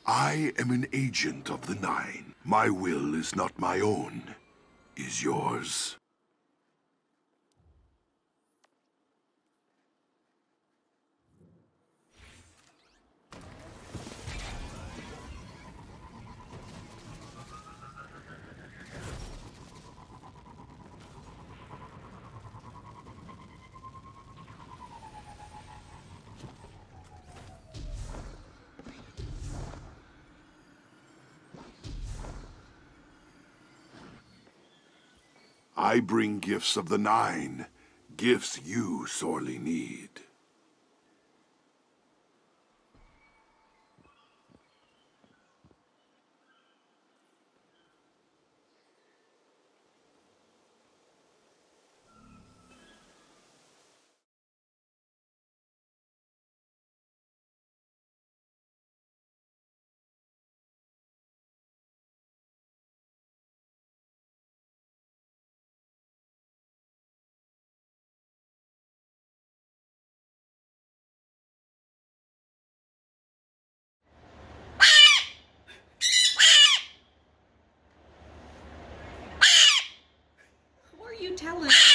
I am an agent of the Nine. My will is not my own. Is yours? I bring gifts of the Nine, gifts you sorely need. Who are you telling?